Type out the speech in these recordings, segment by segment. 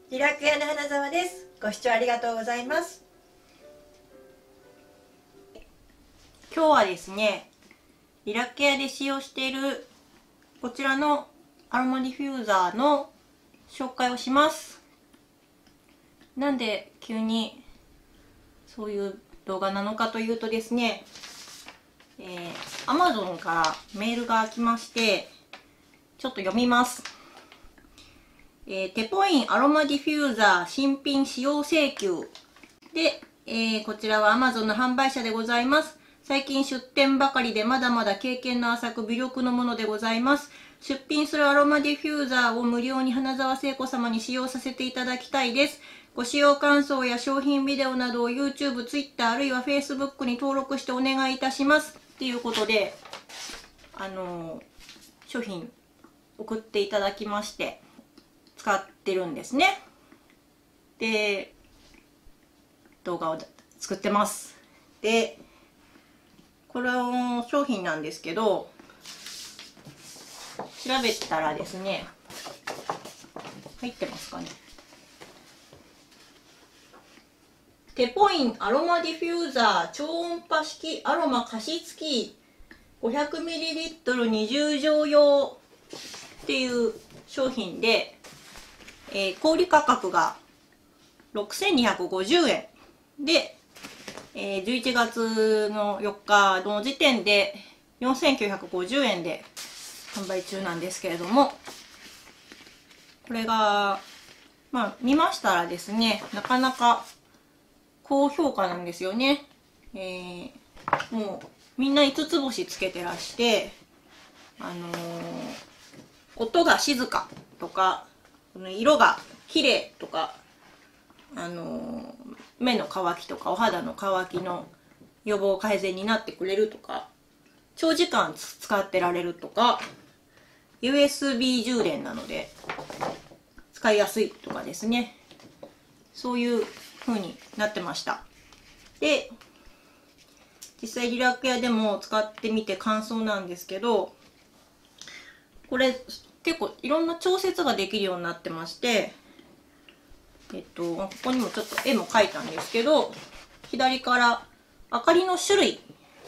リラック屋の花澤です。ご視聴ありがとうございます。今日はですね、リラック屋で使用しているこちらのアロマディフューザーの紹介をします。なんで急にそういう動画なのかというとですね、Amazon からメールが来まして、ちょっと読みます。テポインアロマディフューザー新品使用請求で、こちらは Amazon の販売者でございます。最近出店ばかりでまだまだ経験の浅く微力のものでございます。出品するアロマディフューザーを無料に花澤聖子様に使用させていただきたいです。ご使用感想や商品ビデオなどを YouTube、Twitter あるいは Facebook に登録してお願いいたします。っていうことで、商品送っていただきまして、使ってるんですね。で、動画を作ってます。で、これの商品なんですけど、調べたらですね、入ってますかね。テポインアロマディフューザー超音波式アロマ加湿器 500ml20 錠用っていう商品で、小売価格が6250円で、11月の4日の時点で4950円で販売中なんですけれども、これが見ましたらですね、なかなか高評価なんですよね。もうみんな5つ星つけてらして、音が静かとか色が綺麗とか、目の乾きとかお肌の乾きの予防改善になってくれるとか、長時間使ってられるとか、 USB 充電なので使いやすいとかですね、そういう風になってました。で、実際リラック屋でも使ってみて感想なんですけど、これ結構いろんな調節ができるようになってまして、ここにもちょっと絵も描いたんですけど、左から明かりの種類、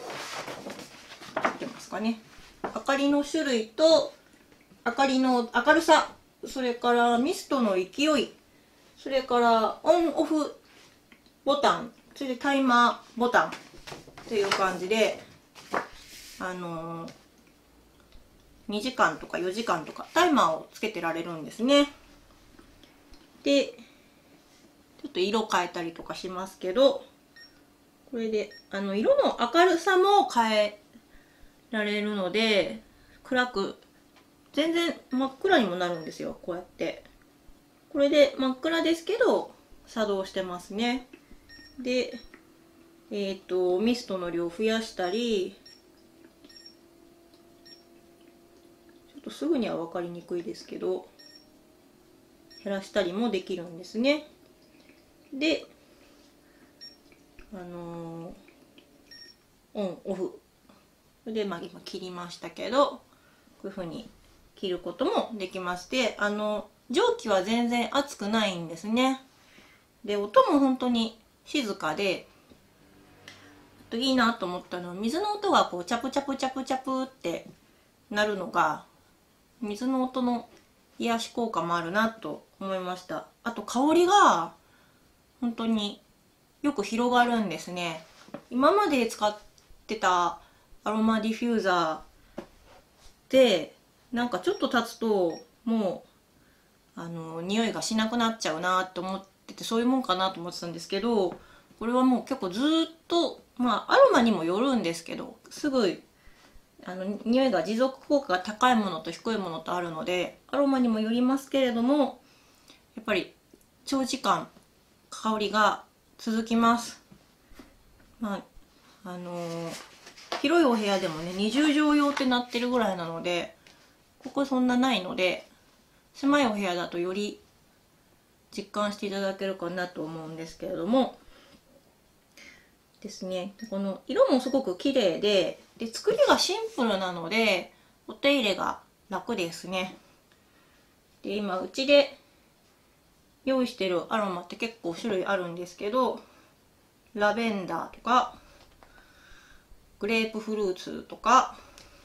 出てますかね。明かりの種類と明かりの明るさ、それからミストの勢い、それからオンオフボタン、それでタイマーボタンっていう感じで、2時間とか4時間とかタイマーをつけてられるんですね。で、ちょっと色変えたりとかしますけど、これで色の明るさも変えられるので、全然真っ暗にもなるんですよ。こうやってこれで真っ暗ですけど作動してますね。で、ミストの量を増やしたり、ちょっとすぐには分かりにくいですけど減らしたりもできるんですね。で、オンオフで、今切りましたけど、こういう風に切ることもできまして、蒸気は全然熱くないんですね。で、音も本当に静かで、いいなと思ったのは、水の音がこうチャプチャプチャプチャプってなるのが、水の音の癒し効果もあるなと思いました。あと香りが本当によく広がるんですね。今まで使ってたアロマディフューザーでなんかちょっと経つともう匂いがしなくなっちゃうなと思ってて、そういうもんかなと思ってたんですけど、これはもう結構ずっと、アロマにもよるんですけど、すぐ匂いが持続効果が高いものと低いものとあるので、アロマにもよりますけれども、やっぱり長時間香りが続きます。広いお部屋でもね、20畳用ってなってるぐらいなので、ここそんなないので、狭いお部屋だとより実感していただけるかなと思うんですけれどもですね、この色もすごく綺麗で、作りがシンプルなのでお手入れが楽ですね。で、今うちで用意してるアロマって結構種類あるんですけど、ラベンダーとかグレープフルーツとか、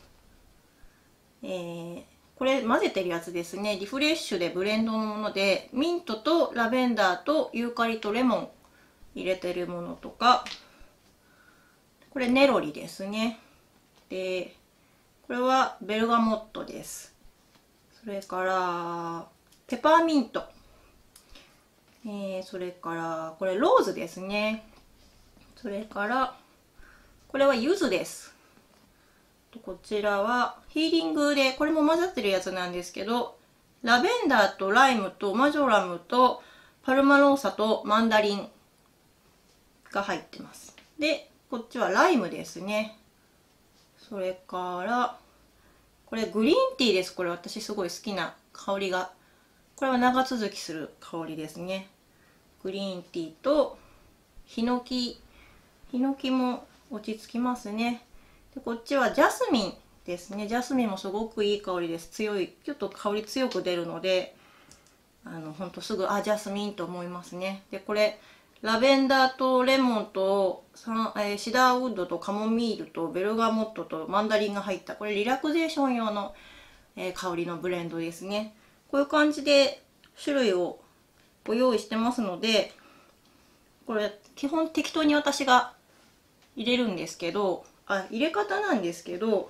これ混ぜてるやつですね。リフレッシュでブレンドのもので、ミントとラベンダーとユーカリとレモン入れてるものとか、これネロリですね。で、これはベルガモットです。それからペパーミント、それからこれローズですね。それからこれは柚子です。こちらはヒーリングで、これも混ざってるやつなんですけど、ラベンダーとライムとマジョラムとパルマローサとマンダリンが入ってます。で、こっちはライムですね。それからこれグリーンティーです。これ私すごい好きな香りが、これは長続きする香りですね。グリーンティーとヒノキも落ち着きますね。で、こっちはジャスミンですね。ジャスミンもすごくいい香りです。強い、ちょっと香り強く出るので、ほんとすぐ、ジャスミンと思いますね。で、これ、ラベンダーとレモンとシダーウッドとカモミールとベルガモットとマンダリンが入った、これリラクゼーション用の、香りのブレンドですね。こういう感じで種類をご用意してますので、これ基本適当に私が入れるんですけど、入れ方なんですけど、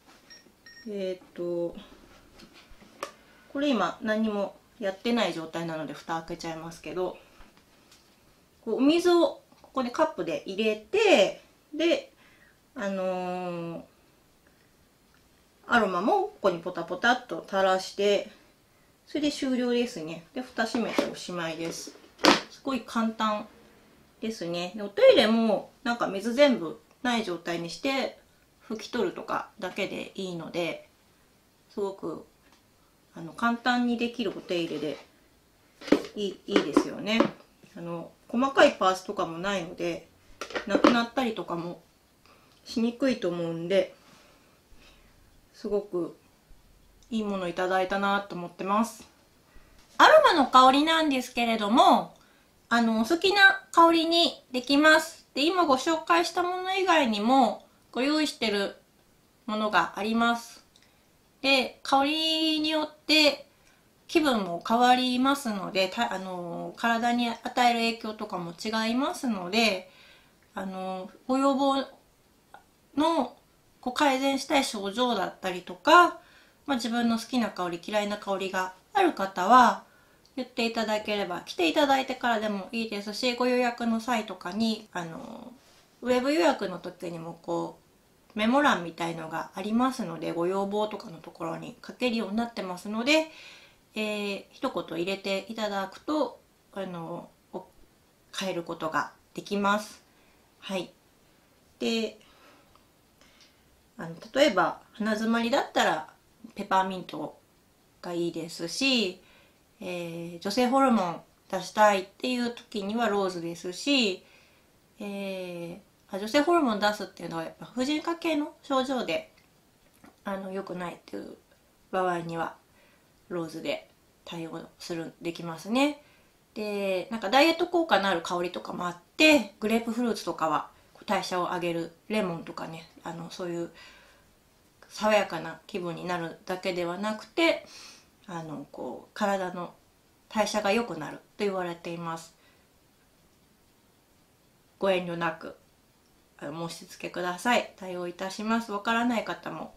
これ今何もやってない状態なので蓋開けちゃいますけど、こうお水をここでカップで入れて、でアロマもここにポタポタっと垂らして、それで終了ですね。で蓋閉めておしまいです。すごい簡単ですね。でおトイレもなんか水全部ない状態にして拭き取るとかだけでいいので、すごく簡単にできるお手入れでいいですよね。細かいパーツとかもないので、なくなったりとかもしにくいと思うんで、すごくいいものいただいたなと思ってます。アロマの香りなんですけれども、お好きな香りにできます。で、今ご紹介したもの以外にもご用意してるものがあります。で、香りによって気分も変わりますので、体に与える影響とかも違いますので、ご要望の改善したい症状だったりとか、自分の好きな香り、嫌いな香りがある方は言っていただければ、来ていただいてからでもいいですし、ご予約の際とかにウェブ予約の時にもメモ欄みたいのがありますので、ご要望とかのところに書けるようになってますので、一言入れていただくと変えることができます。はい。で、例えば鼻づまりだったらペパーミントがいいですし、女性ホルモン出したいっていう時にはローズですし、女性ホルモン出すっていうのはやっぱ婦人科系の症状で良くないっていう場合にはローズで対応できますね。で、なんかダイエット効果のある香りとかもあって、グレープフルーツとかは代謝を上げる、レモンとかね、そういう爽やかな気分になるだけではなくて、体の代謝が良くなると言われています。ご遠慮なく申し付けください。対応いたします。わからない方も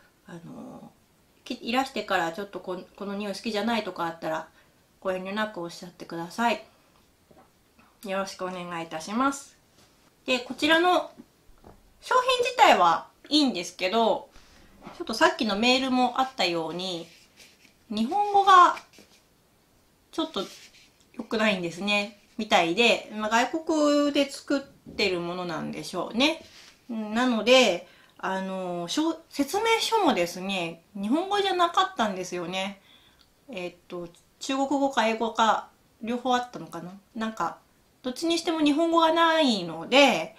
いらしてからちょっとこの匂い好きじゃないとかあったらご遠慮なくおっしゃってください。よろしくお願いいたします。で、こちらの商品自体はいいんですけど、ちょっとさっきのメールもあったように日本語がちょっと良くないんですねみたいで、外国で作ってるものなんでしょうね。なので説明書もですね、日本語じゃなかったんですよね。中国語か英語か両方あったのかな。なんかどっちにしても日本語がないので、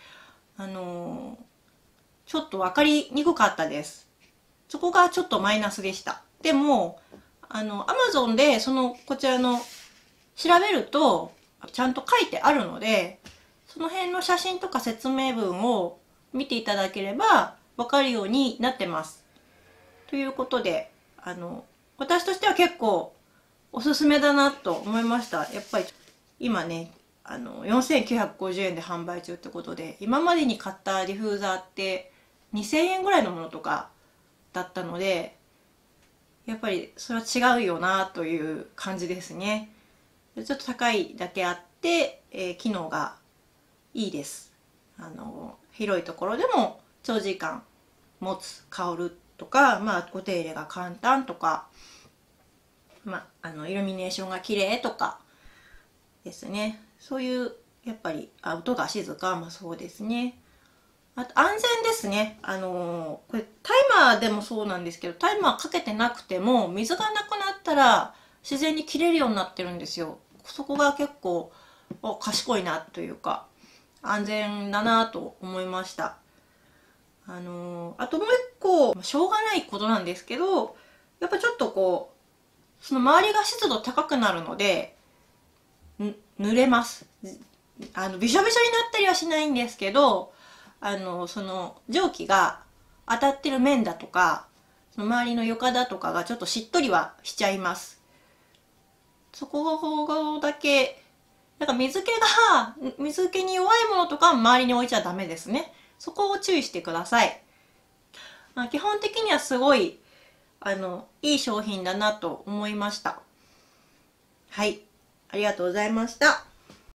ちょっと分かりにくかったです。そこがちょっとマイナスでした。でもAmazon でこちらの調べるとちゃんと書いてあるので、その辺の写真とか説明文を見ていただければわかるようになってます。ということで、私としては結構おすすめだなと思いました。やっぱり今ね、4950円で販売中ってことで、今までに買ったディフューザーって2000円ぐらいのものとかだったので、やっぱりそれは違うよなという感じですね。ちょっと高いだけあって、機能がいいです。広いところでも長時間持つ、香るとか、お手入れが簡単とか、イルミネーションが綺麗とかですね。そういう、やっぱり、音が静か、そうですね。あと、安全ですね。これ、タイマーでもそうなんですけど、タイマーかけてなくても、水がなくなったら、自然に切れるようになってるんですよ。そこが結構、賢いなというか、安全だなと思いました。あともう一個、しょうがないことなんですけど、やっぱちょっとその周りが湿度高くなるので、濡れます。びしょびしょになったりはしないんですけど、その蒸気が当たってる面だとか、その周りの床だとかがちょっとしっとりはしちゃいます。そこだけ、なんか水気に弱いものとかは周りに置いちゃダメですね。そこを注意してください。基本的にはすごい、いい商品だなと思いました。はい。ありがとうございました。